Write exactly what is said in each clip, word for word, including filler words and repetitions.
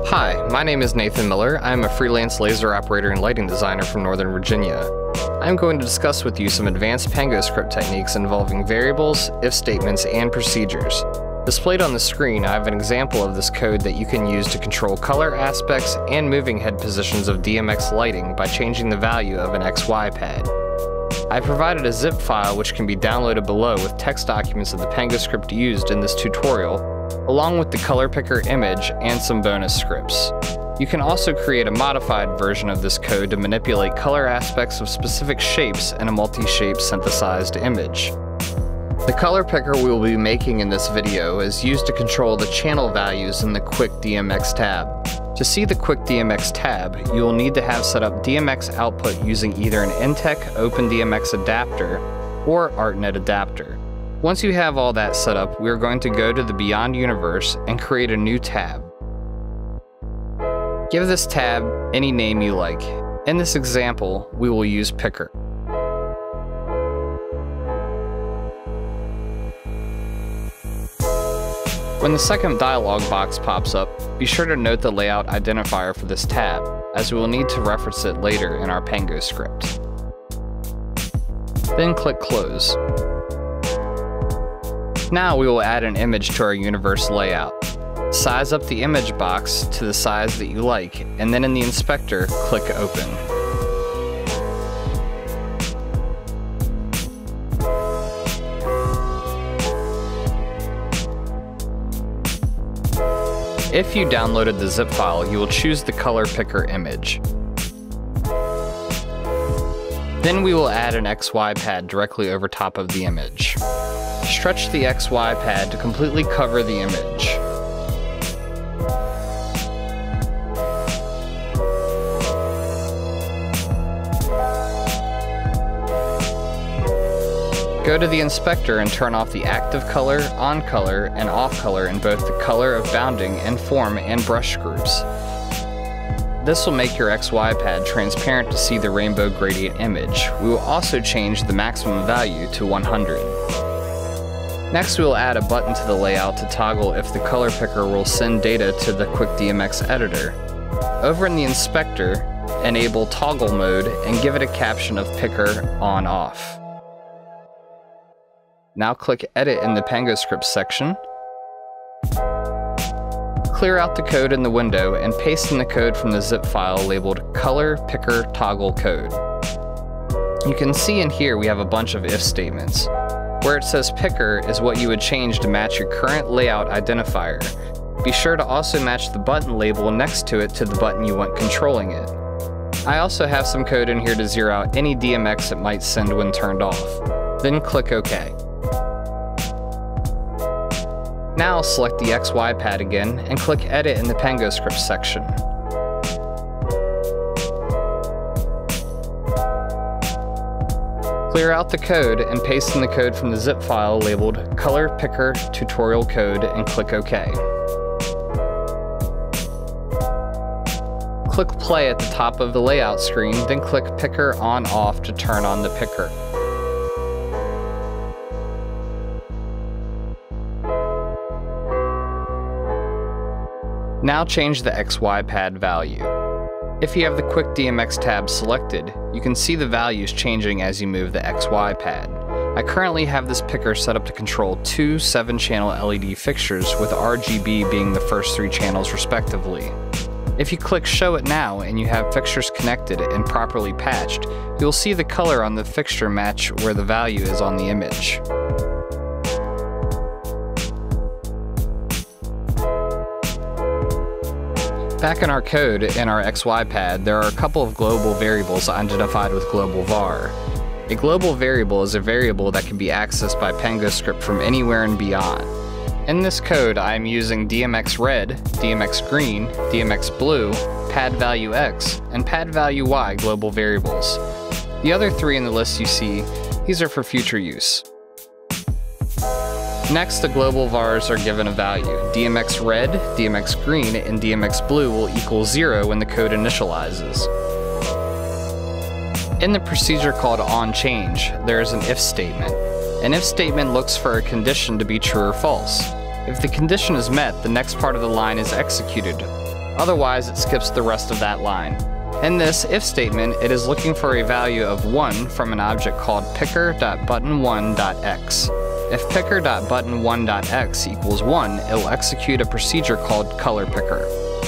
Hi, my name is Nathan Miller. I am a freelance laser operator and lighting designer from Northern Virginia. I am going to discuss with you some advanced PangoScript techniques involving variables, if statements, and procedures. Displayed on the screen, I have an example of this code that you can use to control color aspects and moving head positions of D M X lighting by changing the value of an X Y pad. I provided a zip file which can be downloaded below with text documents of the PangoScript used in this tutorial, along with the color picker image and some bonus scripts. You can also create a modified version of this code to manipulate color aspects of specific shapes in a multi-shape synthesized image. The color picker we will be making in this video is used to control the channel values in the Quick D M X tab. To see the Quick D M X tab, you will need to have set up D M X output using either an Intec OpenDMX adapter or ArtNet adapter. Once you have all that set up, we are going to go to the Beyond universe and create a new tab. Give this tab any name you like. In this example, we will use Picker. When the second dialog box pops up, be sure to note the layout identifier for this tab, as we will need to reference it later in our PangoScript. Then click Close. Now we will add an image to our universe layout. Size up the image box to the size that you like, and then in the inspector, click Open. If you downloaded the zip file, you will choose the color picker image. Then we will add an X Y pad directly over top of the image. Stretch the X Y pad to completely cover the image. Go to the inspector and turn off the active color, on color, and off color in both the color of bounding and form and brush groups. This will make your X Y pad transparent to see the rainbow gradient image. We will also change the maximum value to one hundred. Next, we will add a button to the layout to toggle if the color picker will send data to the Quick D M X editor. Over in the inspector, enable toggle mode and give it a caption of Picker on off. Now click Edit in the PangoScript section. Clear out the code in the window and paste in the code from the zip file labeled Color Picker Toggle Code. You can see in here we have a bunch of if statements. Where it says Picker is what you would change to match your current layout identifier. Be sure to also match the button label next to it to the button you want controlling it. I also have some code in here to zero out any D M X it might send when turned off. Then click OK. Now select the X Y pad again and click Edit in the PangoScript section. Clear out the code and paste in the code from the zip file labeled Color Picker Tutorial Code and click OK. Click Play at the top of the layout screen, then click Picker on off to turn on the picker. Now change the X Y pad value. If you have the Quick D M X tab selected, you can see the values changing as you move the X Y pad. I currently have this picker set up to control two seven channel L E D fixtures with R G B being the first three channels respectively. If you click Show It Now and you have fixtures connected and properly patched, you'll see the color on the fixture match where the value is on the image. Back in our code, in our X Y pad, there are a couple of global variables identified with global var. A global variable is a variable that can be accessed by PangoScript from anywhere and beyond. In this code, I am using D M X red, D M X green, D M X blue, pad value X, and pad value Y global variables. The other three in the list you see, these are for future use. Next, the global vars are given a value. D M X red, D M X green, and D M X blue will equal zero when the code initializes. In the procedure called onChange, there is an if statement. An if statement looks for a condition to be true or false. If the condition is met, the next part of the line is executed. otherwise it skips the rest of that line. In this if statement, it is looking for a value of one from an object called picker.button one.x. If picker.button one.x equals one, it will execute a procedure called color picker.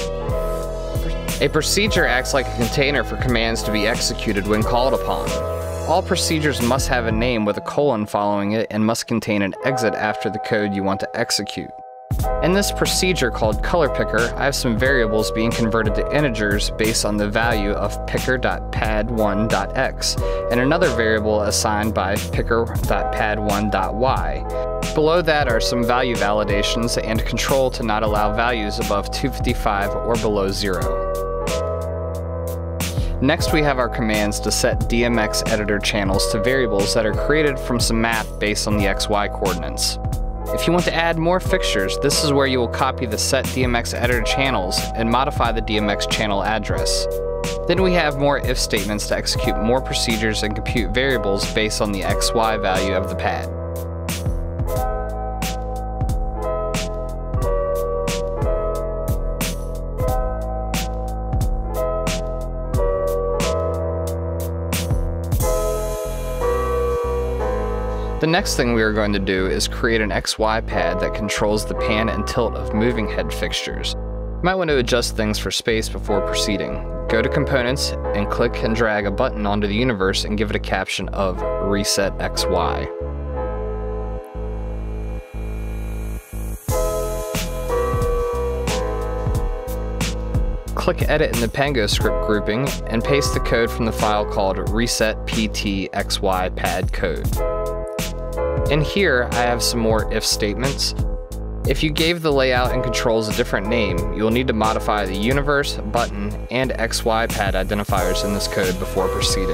A procedure acts like a container for commands to be executed when called upon. All procedures must have a name with a colon following it and must contain an exit after the code you want to execute. In this procedure called color picker, I have some variables being converted to integers based on the value of picker.pad one.x and another variable assigned by picker.pad one.y. Below that are some value validations and control to not allow values above two fifty-five or below zero. Next, we have our commands to set D M X editor channels to variables that are created from some math based on the X Y coordinates. If you want to add more fixtures, this is where you will copy the set D M X editor channels and modify the D M X channel address. Then we have more if statements to execute more procedures and compute variables based on the X Y value of the pad. The next thing we are going to do is create an X Y pad that controls the pan and tilt of moving head fixtures. You might want to adjust things for space before proceeding. Go to Components and click and drag a button onto the universe and give it a caption of Reset X Y. Click Edit in the PangoScript grouping and paste the code from the file called resetptxypadcode. In here, I have some more if statements. If you gave the layout and controls a different name, you'll need to modify the universe, button, and X Y pad identifiers in this code before proceeding.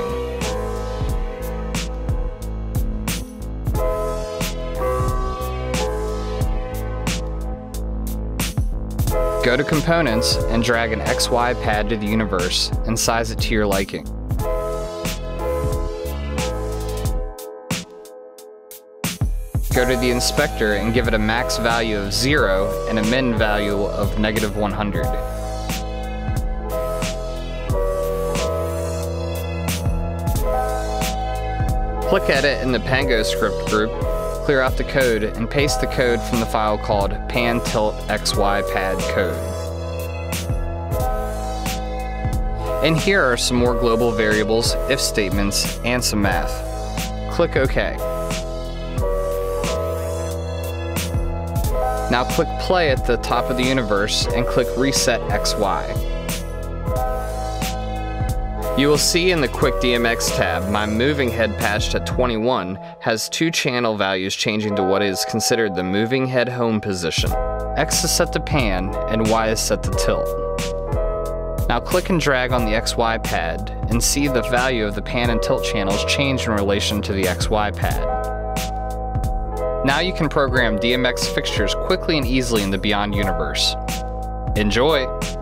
Go to Components and drag an X Y pad to the universe and size it to your liking. Go to the inspector and give it a max value of zero and a min value of negative one hundred. Click Edit in the PangoScript group, clear out the code, and paste the code from the file called pantiltxypadcode. And here are some more global variables, if statements, and some math. Click OK. Now click play at the top of the universe and click Reset X Y. You will see in the Quick D M X tab, my moving head patched at twenty-one has two channel values changing to what is considered the moving head home position. X is set to pan and Y is set to tilt. Now click and drag on the X Y pad and see the value of the pan and tilt channels change in relation to the X Y pad. Now you can program D M X fixtures quickly and easily in the Beyond universe. Enjoy!